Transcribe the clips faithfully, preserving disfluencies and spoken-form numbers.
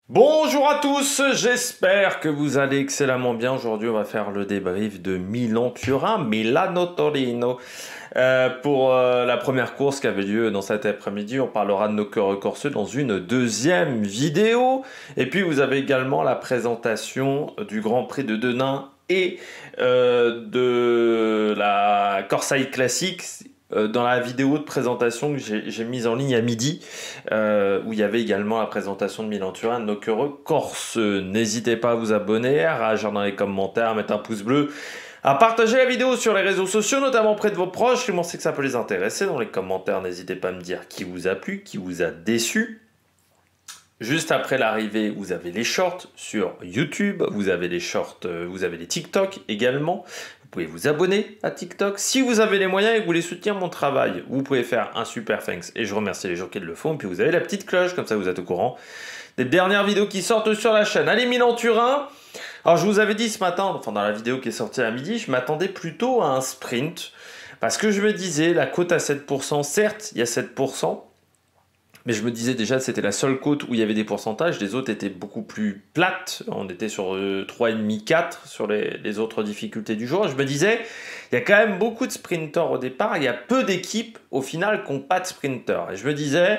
Bonjour à tous, j'espère que vous allez excellemment bien. Aujourd'hui, on va faire le débrief de Milan-Turin, Milano-Torino. Euh, pour euh, la première course qui avait lieu dans cet après-midi, on parlera de nos cœurs corseux dans une deuxième vidéo. Et puis, vous avez également la présentation du Grand Prix de Denain et euh, de la Corsaï Classique. Dans la vidéo de présentation que j'ai mise en ligne à midi, euh, où il y avait également la présentation de Milan-Turin, de nos cœurs corseux. N'hésitez pas à vous abonner, à réagir dans les commentaires, à mettre un pouce bleu, à partager la vidéo sur les réseaux sociaux, notamment auprès de vos proches. Je sais que ça peut les intéresser. Dans les commentaires, n'hésitez pas à me dire qui vous a plu, qui vous a déçu. Juste après l'arrivée, vous avez les shorts sur YouTube, vous avez les shorts, euh, vous avez les TikTok également. Vous pouvez vous abonner à TikTok. Si vous avez les moyens et que vous voulez soutenir mon travail, vous pouvez faire un super thanks. Et je remercie les gens qui le font. Et puis vous avez la petite cloche, comme ça vous êtes au courant des dernières vidéos qui sortent sur la chaîne. Allez, Milan-Turin. Alors je vous avais dit ce matin, enfin dans la vidéo qui est sortie à midi, je m'attendais plutôt à un sprint. Parce que je me disais, la cote à sept pour cent, certes, il y a sept pour cent. Mais je me disais déjà, c'était la seule côte où il y avait des pourcentages. Les autres étaient beaucoup plus plates. On était sur euh, trois virgule cinq quatre sur les, les autres difficultés du jour. Je me disais, il y a quand même beaucoup de sprinters au départ. Il y a peu d'équipes, au final, qui n'ont pas de sprinters. Et je me disais,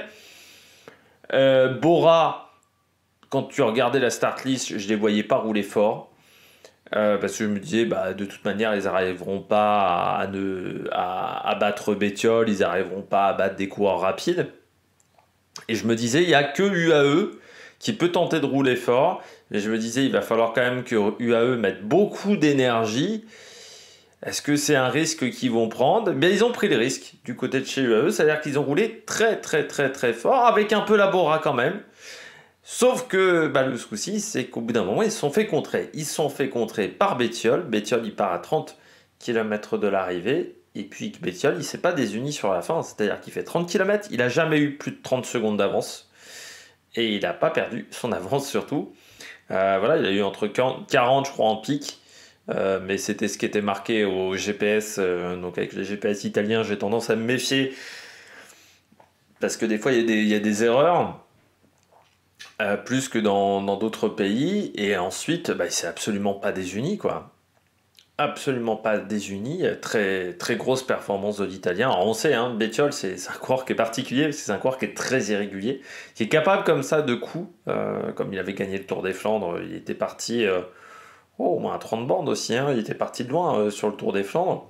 euh, Bora, quand tu regardais la start list, je ne les voyais pas rouler fort. Euh, parce que je me disais, bah, de toute manière, ils n'arriveront pas à, ne, à, à battre Bettiol. Ils n'arriveront pas à battre des coureurs rapides. Et je me disais, il n'y a que U A E qui peut tenter de rouler fort. Et je me disais, il va falloir quand même que U A E mette beaucoup d'énergie. Est-ce que c'est un risque qu'ils vont prendre? Bien, ils ont pris le risque du côté de chez U A E. C'est-à-dire qu'ils ont roulé très, très, très, très fort, avec un peu la Bora quand même. Sauf que bah, le souci, c'est qu'au bout d'un moment, ils se sont fait contrer. Ils se sont fait contrer par Bettiol. Bettiol, il part à trente kilomètres de l'arrivée. Et puis Bettiol, il ne s'est pas désuni sur la fin, c'est-à-dire qu'il fait trente kilomètres, il n'a jamais eu plus de trente secondes d'avance, et il n'a pas perdu son avance surtout. Euh, voilà, il a eu entre quarante, je crois, en pic, euh, mais c'était ce qui était marqué au G P S, euh, donc avec les G P S italiens, j'ai tendance à me méfier, parce que des fois, il y a des, il y a des erreurs, euh, plus que dans d'autres pays, et ensuite, bah, il ne s'est absolument pas désuni, quoi. Absolument pas désuni, très, très grosse performance de l'Italien. Alors on sait, hein, Bettiol, c'est un coureur qui est particulier, c'est un coureur qui est très irrégulier, qui est capable comme ça de coups, euh, comme il avait gagné le Tour des Flandres, il était parti euh, oh, au moins à trente bornes aussi, hein, il était parti de loin euh, sur le Tour des Flandres.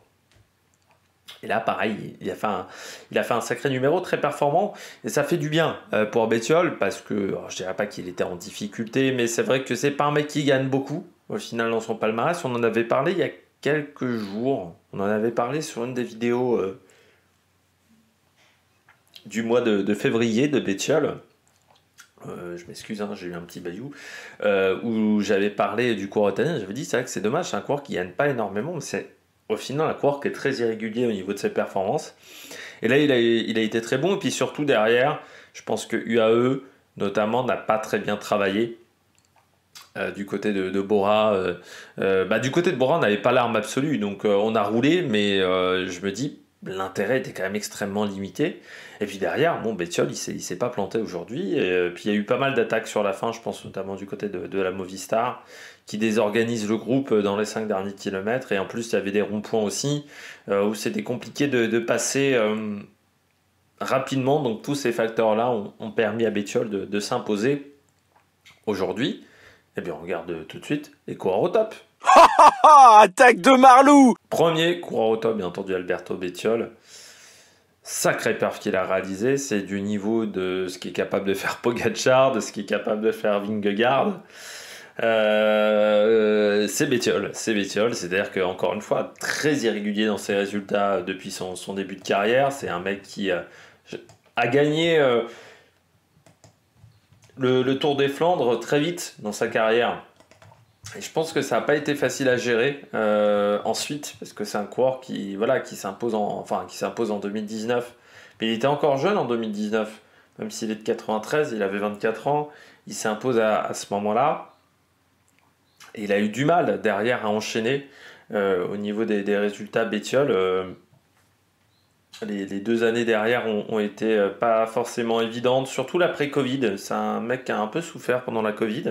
Et là, pareil, il a, fait un, il a fait un sacré numéro très performant, et ça fait du bien euh, pour Bettiol, parce que, alors, je dirais pas qu'il était en difficulté, mais c'est vrai que c'est pas un mec qui gagne beaucoup, au final, dans son palmarès. On en avait parlé il y a quelques jours, on en avait parlé sur une des vidéos euh, du mois de, de février de Bettiol. Euh, je m'excuse, hein, j'ai eu un petit bayou, euh, où j'avais parlé du coureur italien. J'avais dit, c'est vrai que c'est dommage, c'est un coureur qui gagne pas énormément, mais c'est au final un coureur qui est très irrégulier au niveau de ses performances. Et là, il a, il a été très bon, et puis surtout derrière, je pense que U A E, notamment, n'a pas très bien travaillé. Euh, du côté de, de Bora, euh, euh, bah, du côté de Bora, on n'avait pas l'arme absolue, donc euh, on a roulé, mais euh, je me dis, l'intérêt était quand même extrêmement limité. Et puis derrière, bon, Bettiol, il ne s'est pas planté aujourd'hui. Et euh, puis il y a eu pas mal d'attaques sur la fin, je pense notamment du côté de, de la Movistar, qui désorganise le groupe dans les cinq derniers kilomètres. Et en plus, il y avait des ronds-points aussi, euh, où c'était compliqué de, de passer euh, rapidement. Donc tous ces facteurs-là ont, ont permis à Bettiol de, de s'imposer aujourd'hui. Eh bien, on regarde tout de suite les coureurs au top. Attaque de Marlou! Premier coureur au top, bien entendu, Alberto Bettiol. Sacré perf qu'il a réalisé, c'est du niveau de ce qui est capable de faire Pogacar, de ce qui est capable de faire Vingegaard. Euh, c'est Bettiol, c'est Bettiol, c'est-à-dire qu'encore une fois, très irrégulier dans ses résultats depuis son, son début de carrière. C'est un mec qui a, a gagné euh, le, le Tour des Flandres très vite dans sa carrière. Et je pense que ça n'a pas été facile à gérer euh, ensuite, parce que c'est un coureur qui, voilà, qui s'impose en, enfin, qui s'impose en deux mille dix-neuf. Mais il était encore jeune en deux mille dix-neuf, même s'il est de quatre-vingt-treize, il avait vingt-quatre ans, il s'impose à, à ce moment-là. Et il a eu du mal derrière à enchaîner euh, au niveau des, des résultats Bettiol. Euh, Les, les deux années derrière ont, ont été euh, pas forcément évidentes, surtout l'après-Covid. C'est un mec qui a un peu souffert pendant la Covid.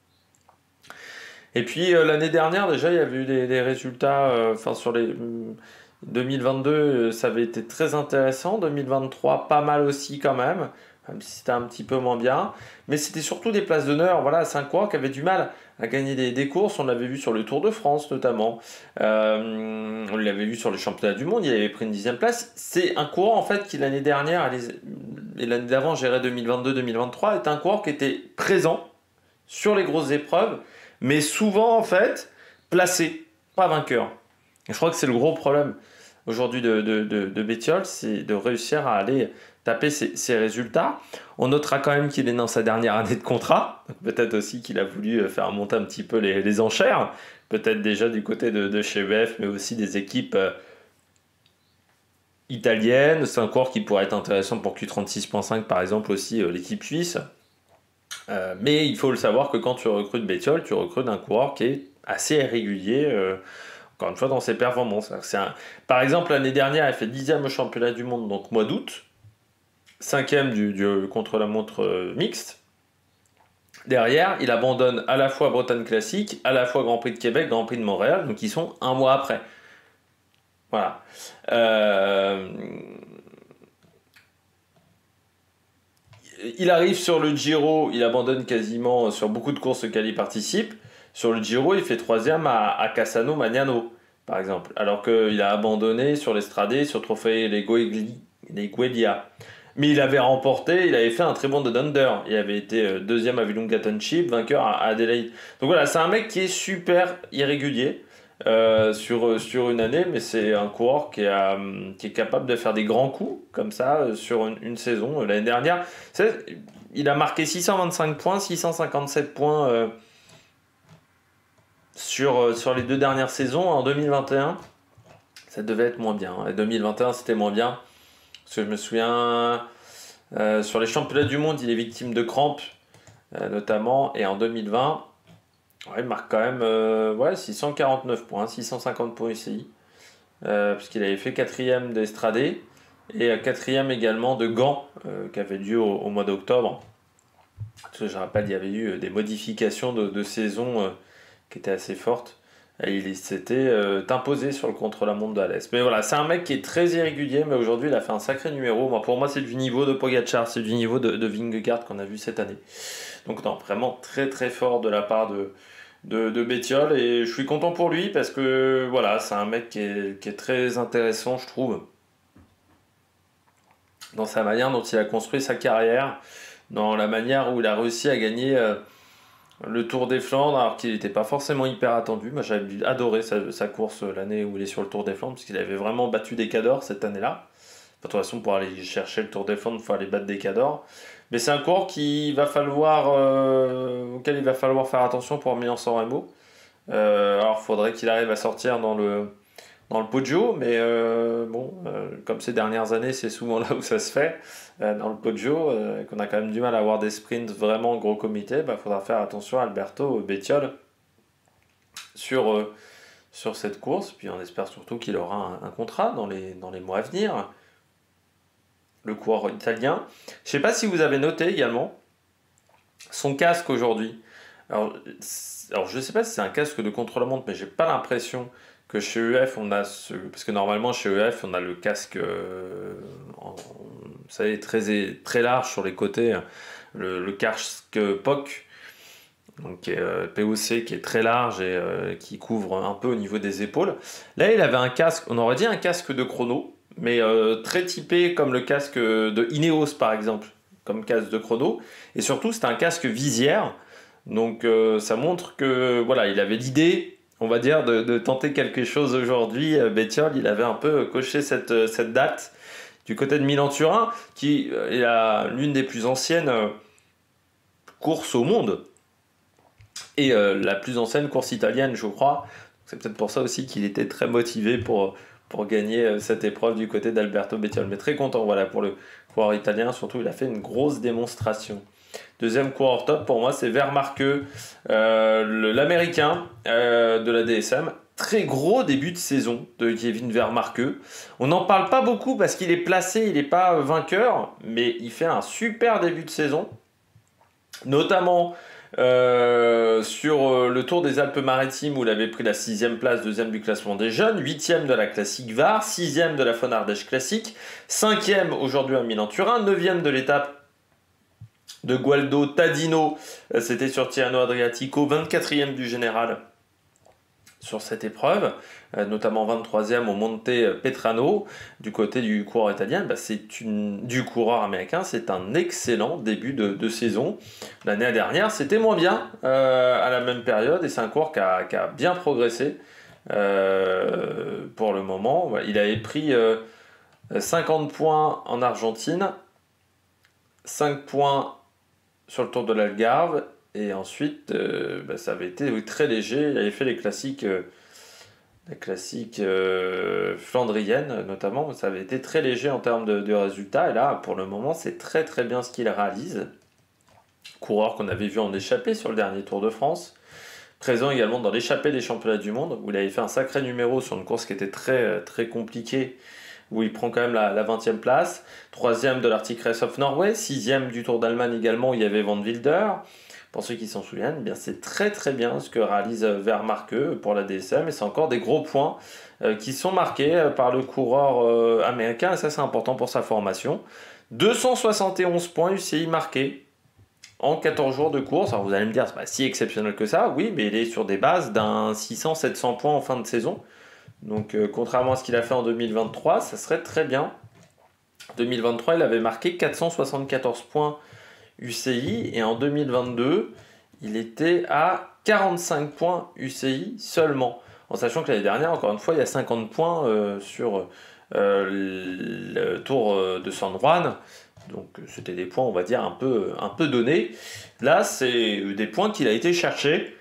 Et puis euh, l'année dernière, déjà, il y avait eu des, des résultats, euh, enfin sur les hum, deux mille vingt-deux, euh, ça avait été très intéressant. deux mille vingt-trois, pas mal aussi quand même, même si c'était un petit peu moins bien. Mais c'était surtout des places d'honneur. Voilà, c'est un coureur qui avait du mal à gagner des, des courses. On l'avait vu sur le Tour de France notamment. Euh, on l'avait vu sur les championnats du monde. Il avait pris une dixième place. C'est un coureur en fait qui l'année dernière et l'année d'avant, gérait deux mille vingt-deux deux mille vingt-trois, est un coureur qui était présent sur les grosses épreuves, mais souvent en fait placé, pas vainqueur. Et je crois que c'est le gros problème aujourd'hui de, de, de, de Bettiol, c'est de réussir à aller taper ses, ses résultats. On notera quand même qu'il est dans sa dernière année de contrat, peut-être aussi qu'il a voulu faire monter un petit peu les, les enchères, peut-être déjà du côté de, de chez U F, mais aussi des équipes euh, italiennes. C'est un coureur qui pourrait être intéressant pour Q trente-six point cinq par exemple aussi, euh, l'équipe suisse. Euh, mais il faut le savoir que quand tu recrutes Bettiol, tu recrutes un coureur qui est assez irrégulier, euh, encore une fois, dans ses performances. C'est un... Par exemple, l'année dernière, il fait dixième au championnat du monde, donc mois d'août, cinquième du, du contre-la-montre euh, mixte. Derrière, il abandonne à la fois Bretagne Classique, à la fois Grand Prix de Québec, Grand Prix de Montréal, donc ils sont un mois après. Voilà. Euh... Il arrive sur le Giro, il abandonne quasiment sur beaucoup de courses auxquelles il participe. Sur le Giro, il fait troisième à, à Cassano Magnano, par exemple. Alors qu'il a abandonné sur l'Estrade, sur Trophée Legueglia. Mais il avait remporté, il avait fait un très bon de Dunder. Il avait été deuxième à Willunga Township, vainqueur à Adelaide. Donc voilà, c'est un mec qui est super irrégulier. Euh, sur, sur une année, mais c'est un coureur qui, a, qui est capable de faire des grands coups comme ça euh, sur une, une saison. L'année dernière, il a marqué six cent vingt-cinq points, six cent cinquante-sept points euh, sur, euh, sur les deux dernières saisons. En deux mille vingt et un, ça devait être moins bien. En deux mille vingt et un, c'était moins bien. Parce que je me souviens, euh, sur les championnats du monde, il est victime de crampes, euh, notamment. Et en deux mille vingt, ouais, il marque quand même euh, ouais, six cent quarante-neuf points, six cent cinquante points U C I, euh, puisqu'il avait fait quatrième d'Estrade et quatrième également de Gand, euh, qui avait lieu au, au mois d'octobre. Parce que je rappelle, il y avait eu des modifications de, de saison euh, qui étaient assez fortes. Et il s'était euh, imposé sur le contre-la-montre d'Alès. Mais voilà, c'est un mec qui est très irrégulier, mais aujourd'hui il a fait un sacré numéro. Moi, pour moi, c'est du niveau de Pogacar, c'est du niveau de, de Vingegaard qu'on a vu cette année. Donc non, vraiment très très fort de la part de, de, de Bettiol, et je suis content pour lui parce que voilà, c'est un mec qui est, qui est très intéressant, je trouve, dans sa manière dont il a construit sa carrière, dans la manière où il a réussi à gagner euh, le Tour des Flandres, alors qu'il n'était pas forcément hyper attendu. Moi, j'avais adoré sa, sa course l'année où il est sur le Tour des Flandres, parce qu'il avait vraiment battu des cadors cette année-là. De toute façon, pour aller chercher le Tour des Flandres, il faut aller battre des cadors. Mais c'est un cours qui va falloir, euh, auquel il va falloir faire attention pour Milan-San Remo. Euh, alors, il faudrait qu'il arrive à sortir dans le, dans le Poggio, mais euh, bon, euh, comme ces dernières années, c'est souvent là où ça se fait. Euh, dans le Poggio, euh, qu'on a quand même du mal à avoir des sprints vraiment gros comité, il bah, faudra faire attention à Alberto Bettiol sur, euh, sur cette course. Puis on espère surtout qu'il aura un, un contrat dans les, dans les mois à venir. Le coureur italien. Je ne sais pas si vous avez noté également son casque aujourd'hui. Alors, alors je ne sais pas si c'est un casque de contre-la-montre, mais j'ai pas l'impression que chez E F on a ce... Parce que normalement chez E F on a le casque euh, en, vous savez, très, très large sur les côtés, le, le casque P O C, donc euh, P O C qui est très large et euh, qui couvre un peu au niveau des épaules. Là il avait un casque, on aurait dit un casque de chrono, mais euh, très typé comme le casque de Ineos par exemple, comme casque de chrono, et surtout c'est un casque visière, donc euh, ça montre que voilà, il avait l'idée, on va dire, de, de tenter quelque chose aujourd'hui. Bettiol, il avait un peu coché cette, cette date du côté de Milan-Turin, qui est la, l'une des plus anciennes courses au monde, et euh, la plus ancienne course italienne, je crois. C'est peut-être pour ça aussi qu'il était très motivé pour... pour gagner cette épreuve du côté d'Alberto Bettiol. Mais très content voilà, pour le coureur italien, surtout il a fait une grosse démonstration. Deuxième coureur top pour moi, c'est Vermarque, euh, l'américain euh, de la D S M. très gros début de saison de Kevin Vermarke. On n'en parle pas beaucoup parce qu'il est placé, il n'est pas vainqueur, mais il fait un super début de saison, notamment euh, sur le Tour des Alpes-Maritimes où il avait pris la sixième place, deuxième du classement des jeunes, huitième de la Classique V A R, sixième de la Von Ardèche Classique, cinquième aujourd'hui à Milan-Turin, neuvième de l'étape de Gualdo Tadino, c'était sur Tirreno Adriatico, vingt-quatrième du général sur cette épreuve, notamment vingt-troisième au Monte Petrano. Du côté du coureur italien, bah c'est une, du coureur américain, c'est un excellent début de, de saison. L'année dernière, c'était moins bien euh, à la même période, et c'est un coureur qui a, qui a bien progressé euh, pour le moment. Il avait pris euh, cinquante points en Argentine, cinq points sur le Tour de l'Algarve, et ensuite euh, bah, ça avait été oui, très léger. Il avait fait les classiques, euh, les classiques euh, flandriennes notamment, ça avait été très léger en termes de, de résultats, et là pour le moment c'est très très bien ce qu'il réalise. Coureur qu'on avait vu en échappée sur le dernier Tour de France, présent également dans l'échappée des championnats du monde, où il avait fait un sacré numéro sur une course qui était très, très compliquée, où il prend quand même la, la vingtième place, troisième de l'Arctic Race of Norway, sixième du Tour d'Allemagne également, où il y avait Van Wilder. Pour ceux qui s'en souviennent, eh bien c'est très très bien ce que réalise Vermarke pour la D S M, et c'est encore des gros points euh, qui sont marqués euh, par le coureur euh, américain, et ça c'est important pour sa formation. deux cent soixante et onze points U C I marqués en quatorze jours de course. Alors vous allez me dire, c'est pas si exceptionnel que ça, oui, mais il est sur des bases d'un six cents à sept cents points en fin de saison. Donc euh, contrairement à ce qu'il a fait en deux mille vingt-trois, ça serait très bien. deux mille vingt-trois, il avait marqué quatre cent soixante-quatorze points U C I, et en deux mille vingt-deux, il était à quarante-cinq points U C I seulement. En sachant que l'année dernière, encore une fois, il y a cinquante points euh, sur euh, le Tour de San Juan. Donc c'était des points, on va dire, un peu, un peu donnés. Là, c'est des points qu'il a été chercher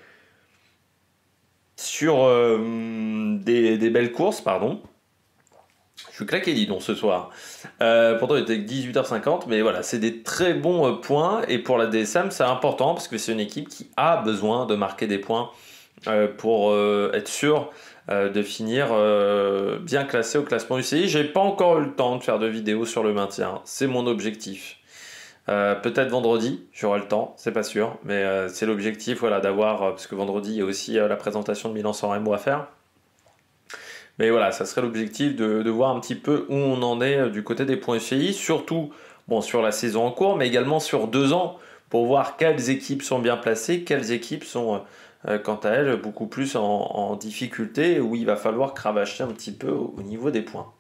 sur euh, des, des belles courses, pardon. Je suis claqué, dis donc, ce soir. Euh, pourtant, il était dix-huit heures cinquante, mais voilà, c'est des très bons euh, points. Et pour la D S M, c'est important parce que c'est une équipe qui a besoin de marquer des points euh, pour euh, être sûr euh, de finir euh, bien classé au classement U C I. J'ai pas encore eu le temps de faire de vidéo sur le maintien. C'est mon objectif. Euh, peut-être vendredi, j'aurai le temps, c'est pas sûr, mais euh, c'est l'objectif, voilà, d'avoir, euh, parce que vendredi, il y a aussi euh, la présentation de Milan-San Remo à faire. Mais voilà, ça serait l'objectif de, de voir un petit peu où on en est euh, du côté des points U C I, surtout bon, sur la saison en cours, mais également sur deux ans, pour voir quelles équipes sont bien placées, quelles équipes sont, euh, quant à elles, beaucoup plus en, en difficulté, où il va falloir cravacher un petit peu au, au niveau des points.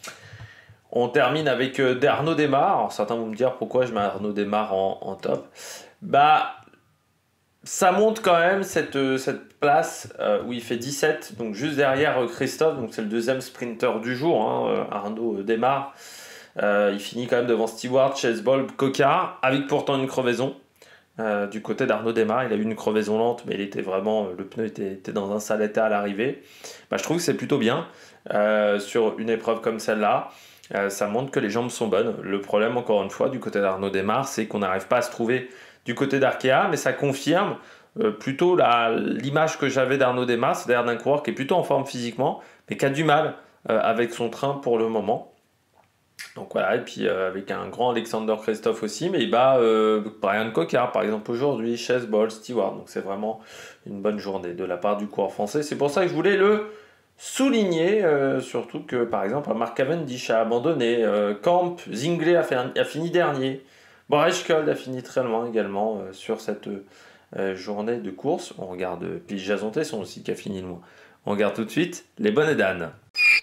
On termine avec euh, Arnaud Démare. Alors certains vont me dire pourquoi je mets Arnaud Démare en, en top. Bah, ça monte quand même cette, euh, cette place euh, où il fait dix-sept, donc juste derrière euh, Christophe, donc c'est le deuxième sprinter du jour, hein, euh, Arnaud Démare. Euh, il finit quand même devant Stewart, Chesbol, Coquard, avec pourtant une crevaison. Euh, du côté d'Arnaud Démare, il a eu une crevaison lente, mais il était vraiment, le pneu était, était dans un sale état à l'arrivée. Bah, je trouve que c'est plutôt bien euh, sur une épreuve comme celle-là. Euh, ça montre que les jambes sont bonnes. Le problème, encore une fois, du côté d'Arnaud Démare, c'est qu'on n'arrive pas à se trouver du côté d'Arkea, mais ça confirme euh, plutôt la, l'image que j'avais d'Arnaud Démare, c'est-à-dire d'un coureur qui est plutôt en forme physiquement, mais qui a du mal euh, avec son train pour le moment. Donc voilà, et puis euh, avec un grand Alexander Christophe aussi, mais il bat euh, Brian Coquard par exemple aujourd'hui, Chesbol, Stewart, donc c'est vraiment une bonne journée de la part du coureur français. C'est pour ça que je voulais le souligner, euh, surtout que par exemple Mark Cavendish a abandonné, euh, Camp, Zingley a, fait un, a fini dernier, Breschkold a fini très loin également euh, sur cette euh, journée de course. On regarde, euh, puis Jason Tesson aussi qui a fini loin. On regarde tout de suite les bonnes dames.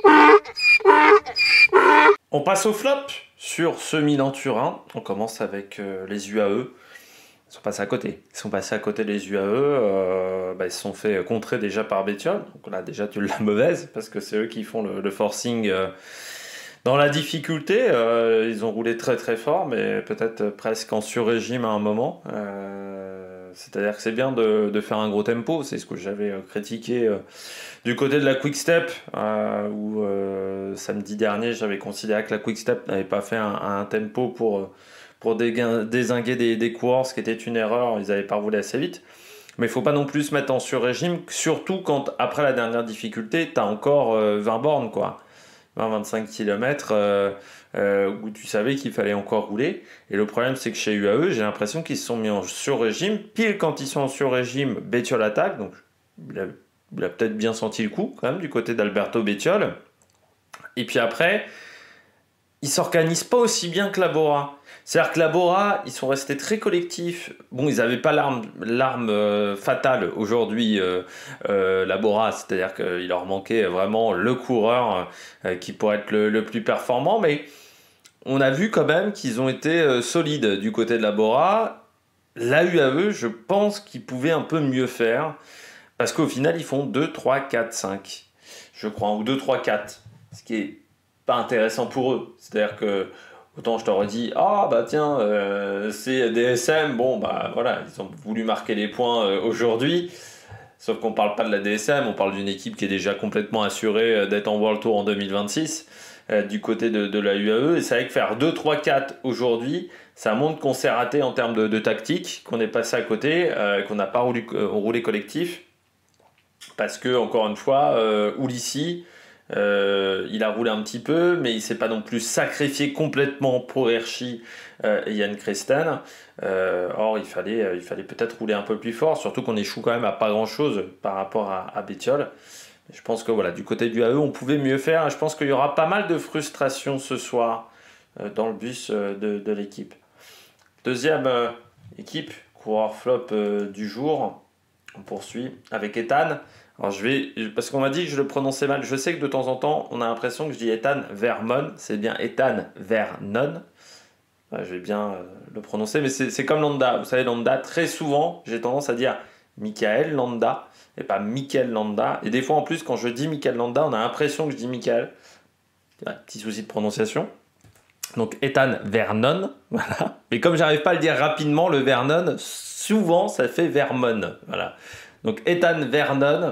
On passe au flop sur ce Milan-Turin. On commence avec euh, les U A E. Ils sont passés à côté. Ils sont passés à côté des U A E. Euh, bah, ils se sont fait contrer déjà par Bettiol. Donc là, déjà, tu l'as mauvaise parce que c'est eux qui font le, le forcing euh, dans la difficulté. Euh, ils ont roulé très très fort, mais peut-être presque en sur-régime à un moment. Euh, c'est-à-dire que c'est bien de, de faire un gros tempo. C'est ce que j'avais critiqué euh, du côté de la Quick Step, euh, où euh, samedi dernier, j'avais considéré que la Quick Step n'avait pas fait un, un tempo pour... pour désinguer des, des coureurs, ce qui était une erreur, ils n'avaient pas roulé assez vite. Mais il ne faut pas non plus se mettre en sur-régime, surtout quand, après la dernière difficulté, tu as encore euh, vingt bornes, quoi. vingt à vingt-cinq kilomètres euh, euh, où tu savais qu'il fallait encore rouler. Et le problème, c'est que chez U A E, j'ai l'impression qu'ils se sont mis en sur-régime. Pile quand ils sont en sur-régime, Bettiol attaque. Donc, il a, il a peut-être bien senti le coup, quand même, du côté d'Alberto Bettiol. Et puis après, ils ne s'organisent pas aussi bien que la Bora. C'est-à-dire que la Bora, ils sont restés très collectifs. Bon, ils n'avaient pas l'arme, l'arme euh, fatale aujourd'hui, euh, euh, la Bora. C'est-à-dire qu'il leur manquait vraiment le coureur euh, qui pourrait être le, le plus performant. Mais on a vu quand même qu'ils ont été euh, solides du côté de la Bora. La U A E, je pense qu'ils pouvaient un peu mieux faire. Parce qu'au final, ils font deux, trois, quatre, cinq. Je crois, ou deux, trois, quatre. Ce qui est pas intéressant pour eux. C'est-à-dire que autant je t'aurais dit, ah bah tiens, euh, c'est D S M, bon bah voilà, ils ont voulu marquer les points euh, aujourd'hui, sauf qu'on parle pas de la D S M, on parle d'une équipe qui est déjà complètement assurée euh, d'être en World Tour en deux mille vingt-six, euh, du côté de, de la U A E, et c'est vrai que faire deux, trois, quatre aujourd'hui, ça montre qu'on s'est raté en termes de, de tactique, qu'on est passé à côté, euh, qu'on n'a pas roulé, euh, roulé collectif, parce que, encore une fois, euh, Ulissi, Euh, il a roulé un petit peu, mais il ne s'est pas non plus sacrifié complètement pour Hirschi euh, et Yann Christen. Euh, or, il fallait, euh, il fallait peut-être rouler un peu plus fort, surtout qu'on échoue quand même à pas grand-chose par rapport à, à Bettiol. Je pense que voilà, du côté du A E, on pouvait mieux faire. Et je pense qu'il y aura pas mal de frustration ce soir euh, dans le bus euh, de, de l'équipe. Deuxième euh, équipe, coureur flop euh, du jour. On poursuit avec Ethan. Alors je vais, parce qu'on m'a dit que je le prononçais mal. Je sais que de temps en temps, on a l'impression que je dis Ethan Vermon. C'est bien Ethan Vernon. Ouais, je vais bien euh, le prononcer, mais c'est, c'est comme Landa. Vous savez, Landa, très souvent, j'ai tendance à dire Michael Landa et pas Michael Landa. Et des fois, en plus, quand je dis Michael Landa, on a l'impression que je dis Michael. Ouais, petit souci de prononciation. Donc Ethan Vernon, voilà. Mais comme j'arrive pas à le dire rapidement, le Vernon, souvent, ça fait Vermon. Voilà. Donc Ethan Vernon,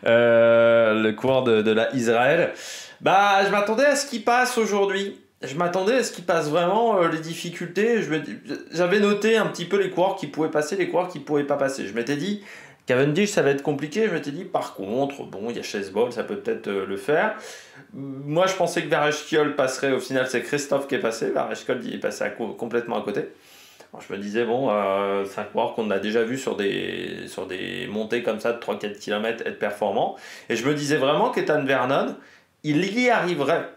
euh, le coureur de, de la Israël. Bah, je m'attendais à ce qu'il passe aujourd'hui. Je m'attendais à ce qu'il passe vraiment euh, les difficultés. Je me, j'avais noté un petit peu les coureurs qui pouvaient passer, les coureurs qui ne pouvaient pas passer. Je m'étais dit, Cavendish, ça va être compliqué. Je m'étais dit, par contre, bon, il y a Chesebol, ça peut peut-être euh, le faire. Moi, je pensais que Vereshkiol passerait. Au final, c'est Christophe qui est passé. Vereshkiol, il est passé à co- complètement à côté. Alors, je me disais, bon, euh, c'est un coureur qu'on a déjà vu sur des, sur des montées comme ça de trois à quatre kilomètres être performant. Et je me disais vraiment qu'Ethan Vernon, il y arriverait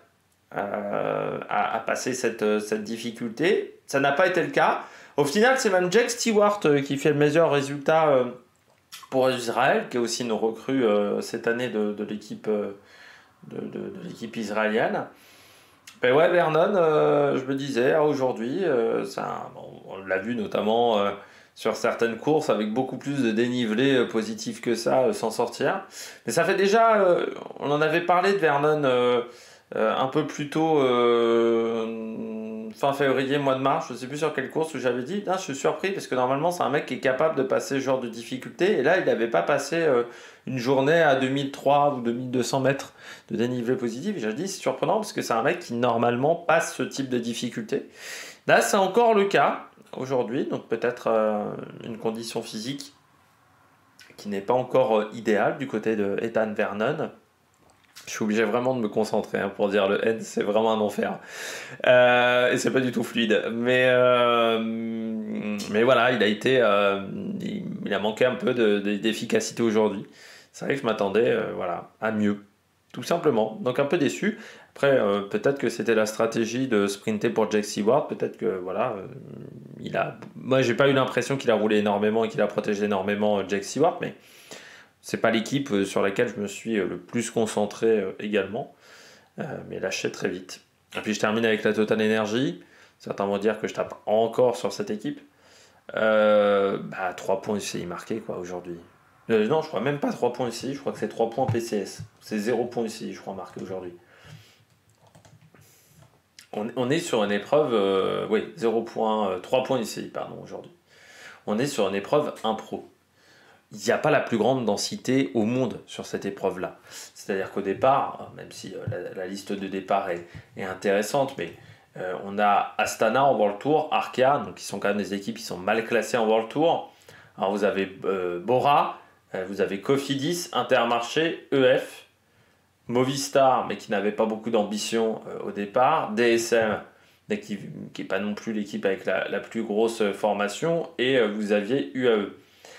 euh, à, à passer cette, cette difficulté. Ça n'a pas été le cas. Au final, c'est même Jack Stewart euh, qui fait le meilleur résultat euh, pour Israël, qui est aussi une recrue euh, cette année de, de, l'équipe, euh, de, de, de l'équipe israélienne. Ben ouais, Vernon, euh, je me disais, ah, aujourd'hui, euh, ça, bon, on l'a vu notamment euh, sur certaines courses avec beaucoup plus de dénivelé euh, positif que ça, euh, s'en sortir. Mais ça fait déjà, euh, on en avait parlé de Vernon euh, euh, un peu plus tôt, euh, fin février, mois de mars, je ne sais plus sur quelle course, où j'avais dit, je suis surpris parce que normalement c'est un mec qui est capable de passer ce genre de difficulté. Et là, il n'avait pas passé euh, une journée à deux mille trois ou deux mille deux cents mètres de dénivelé positif. Et j'ai dit, c'est surprenant parce que c'est un mec qui normalement passe ce type de difficulté. Là, c'est encore le cas aujourd'hui, donc peut-être euh, une condition physique qui n'est pas encore euh, idéale du côté de Ethan Vernon. Je suis obligé vraiment de me concentrer hein, pour dire le N, c'est vraiment un enfer. Euh, et c'est pas du tout fluide. Mais, euh, mais voilà, il a été, euh, il, il a manqué un peu de, de, d'efficacité aujourd'hui. C'est vrai que je m'attendais euh, voilà, à mieux, tout simplement. Donc un peu déçu. Après, euh, peut-être que c'était la stratégie de sprinter pour Jack Stewart. Peut-être que voilà, euh, il a. Moi, j'ai pas eu l'impression qu'il a roulé énormément et qu'il a protégé énormément euh, Jack Stewart, mais c'est pas l'équipe euh, sur laquelle je me suis euh, le plus concentré euh, également, euh, mais lâché très vite. Et puis je termine avec la Total Energy. Certains vont dire que je tape encore sur cette équipe. Euh, bah, trois points U C I marqués quoi aujourd'hui. Euh, non, je crois même pas trois points U C I, je crois que c'est trois points P C S. C'est zéro points U C I, je crois, marqué aujourd'hui. On, on est sur une épreuve, euh, oui, zéro points, euh, trois points U C I, pardon, aujourd'hui. On est sur une épreuve impro. Il n'y a pas la plus grande densité au monde sur cette épreuve-là. C'est-à-dire qu'au départ, même si euh, la, la liste de départ est, est intéressante, mais euh, on a Astana en World Tour, Arkea, donc qui sont quand même des équipes qui sont mal classées en World Tour. Alors vous avez euh, Bora, euh, vous avez Cofidis, Intermarché, E F, Movistar, mais qui n'avait pas beaucoup d'ambition euh, au départ, D S M, mais qui n'est pas non plus l'équipe avec la, la plus grosse formation, et euh, vous aviez U A E.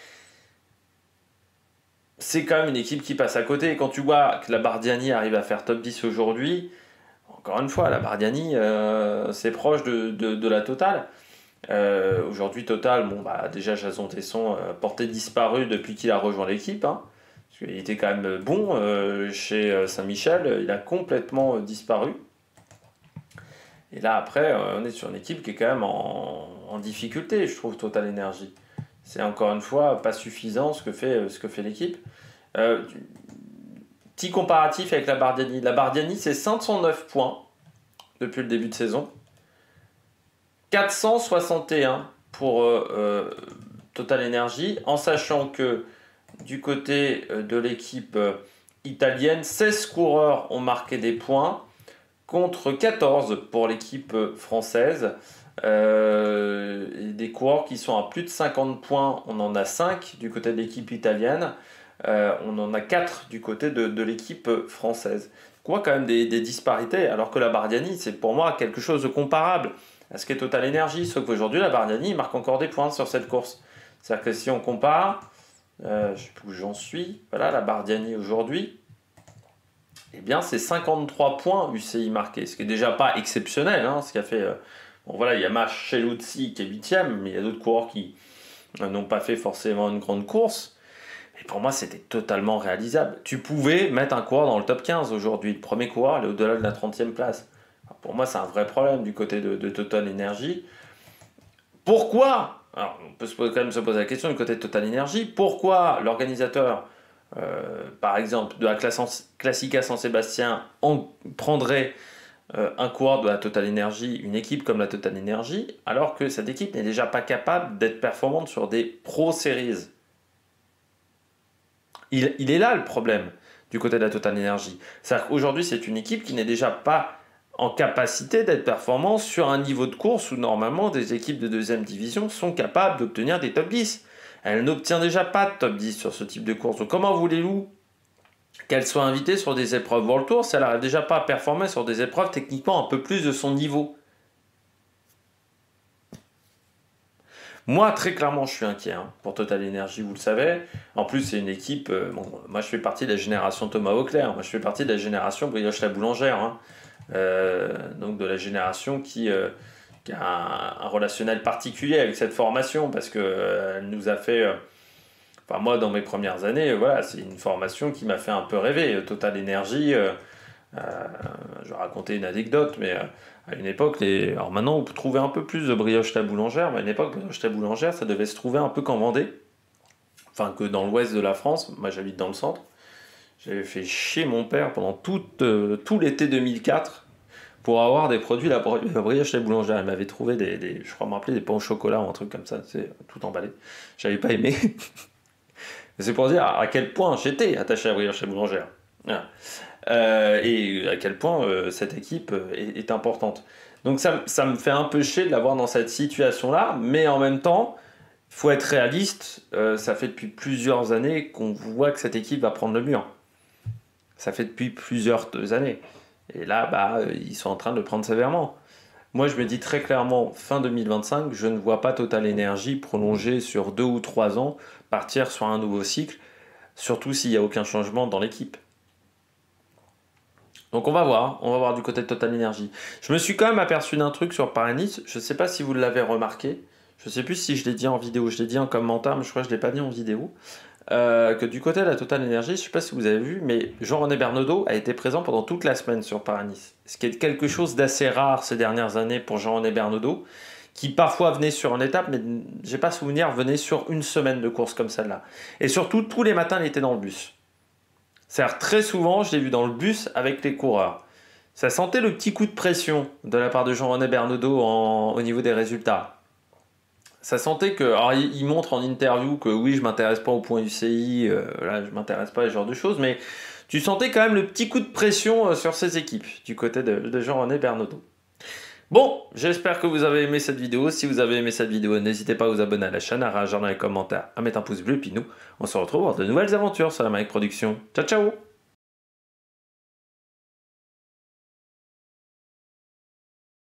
C'est quand même une équipe qui passe à côté, et quand tu vois que la Bardiani arrive à faire top dix aujourd'hui, encore une fois, la Bardiani, euh, c'est proche de, de, de la Total. Euh, aujourd'hui, Total, bon, bah, déjà, Jason Tesson, euh, porté disparu depuis qu'il a rejoint l'équipe. Hein, parce qu'il était quand même bon euh, chez Saint-Michel. Il a complètement euh, disparu. Et là, après, euh, on est sur une équipe qui est quand même en, en difficulté, je trouve, Total Energy. C'est encore une fois pas suffisant ce que fait, ce que fait l'équipe. Euh, petit comparatif avec la Bardiani. La Bardiani, c'est cinq cent neuf points depuis le début de saison. quatre cent soixante et un pour euh, euh, Total Energy, en sachant que du côté euh, de l'équipe euh, italienne, seize coureurs ont marqué des points contre quatorze pour l'équipe euh, française. Euh, et des coureurs qui sont à plus de cinquante points, on en a cinq du côté de l'équipe italienne, euh, on en a quatre du côté de, de l'équipe française. On voit quand même des, des disparités, alors que la Bardiani, c'est pour moi quelque chose de comparable à ce qu'est Total Energy, sauf qu'aujourd'hui la Bardiani marque encore des points sur cette course. C'est-à-dire que si on compare, euh, je ne sais plus où j'en suis, voilà la Bardiani aujourd'hui, eh bien c'est cinquante-trois points U C I marqués, ce qui est déjà pas exceptionnel, hein, ce qui a fait... Euh, bon voilà, il y a Macheluzzi qui est huitième, mais il y a d'autres coureurs qui euh, n'ont pas fait forcément une grande course. Et pour moi, c'était totalement réalisable. Tu pouvais mettre un coureur dans le top quinze aujourd'hui. Le premier coureur, il est au-delà de la trentième place. Alors pour moi, c'est un vrai problème du côté de, de Total Energy. Pourquoi? Alors, on peut se poser, quand même se poser la question du côté de Total Energy. Pourquoi l'organisateur, euh, par exemple, de la classe, Classica San-Sébastien, en prendrait euh, un coureur de la Total Energy, une équipe comme la Total Energy, alors que cette équipe n'est déjà pas capable d'être performante sur des Pro Series? Il, il est là le problème du côté de la Total Energy. C'est-à-dire qu'aujourd'hui, c'est une équipe qui n'est déjà pas en capacité d'être performante sur un niveau de course où normalement des équipes de deuxième division sont capables d'obtenir des top dix. Elle n'obtient déjà pas de top dix sur ce type de course. Donc comment voulez-vous qu'elle soit invitée sur des épreuves World Tour si elle n'arrive déjà pas à performer sur des épreuves techniquement un peu plus de son niveau? Moi, très clairement, je suis inquiet hein, pour Total Energy, vous le savez. En plus, c'est une équipe... Euh, bon, moi, je fais partie de la génération Thomas Auclair. Moi, je fais partie de la génération Brioche la Boulangère. Hein. Euh, donc, de la génération qui, euh, qui a un, un relationnel particulier avec cette formation parce qu'elle euh, nous a fait... Euh, enfin, moi, dans mes premières années, euh, voilà, c'est une formation qui m'a fait un peu rêver. Total Energy... Euh, Euh, je vais raconter une anecdote, mais euh, à une époque, les... alors maintenant on peut trouver un peu plus de brioche la boulangère, mais à une époque, brioche la boulangère, ça devait se trouver un peu qu'en Vendée, enfin que dans l'ouest de la France. Moi j'habite dans le centre. J'avais fait chier mon père pendant tout, euh, tout l'été deux mille quatre pour avoir des produits la, la brioche la boulangère. Il m'avait trouvé des, des, je crois me rappeler, des pains au chocolat ou un truc comme ça, c'est tout emballé. J'avais pas aimé. C'est pour dire à quel point j'étais attaché à la brioche la boulangère. Voilà. Euh, et à quel point euh, cette équipe euh, est, est importante. Donc ça, ça me fait un peu chier de l'avoir dans cette situation-là, mais en même temps, il faut être réaliste, euh, ça fait depuis plusieurs années qu'on voit que cette équipe va prendre le mur. Ça fait depuis plusieurs années. Et là, bah, ils sont en train de le prendre sévèrement. Moi, je me dis très clairement, fin deux mille vingt-cinq, je ne vois pas Total Energy prolonger sur deux ou trois ans, partir sur un nouveau cycle, surtout s'il n'y a aucun changement dans l'équipe. Donc on va voir, on va voir du côté de Total Energy. Je me suis quand même aperçu d'un truc sur Paris-Nice, je ne sais pas si vous l'avez remarqué, je ne sais plus si je l'ai dit en vidéo, je l'ai dit en commentaire, mais je crois que je ne l'ai pas dit en vidéo, euh, que du côté de la Total Energy, je ne sais pas si vous avez vu, mais Jean-René Bernaudot a été présent pendant toute la semaine sur Paris-Nice. Ce qui est quelque chose d'assez rare ces dernières années pour Jean-René Bernaudot, qui parfois venait sur une étape, mais j'ai pas souvenir, venait sur une semaine de course comme celle-là. Et surtout, tous les matins, il était dans le bus. C'est-à-dire, très souvent, je l'ai vu dans le bus avec les coureurs. Ça sentait le petit coup de pression de la part de Jean-René Bernaudot en, au niveau des résultats. Ça sentait que... Alors, il, il montre en interview que oui, je m'intéresse pas au point U C I, euh, là, je m'intéresse pas à ce genre de choses, mais tu sentais quand même le petit coup de pression euh, sur ces équipes, du côté de, de Jean-René Bernaudot. Bon, j'espère que vous avez aimé cette vidéo. Si vous avez aimé cette vidéo, n'hésitez pas à vous abonner à la chaîne, à réagir dans les commentaires, à mettre un pouce bleu. Puis nous, on se retrouve pour de nouvelles aventures sur la Mike Production. Ciao, ciao!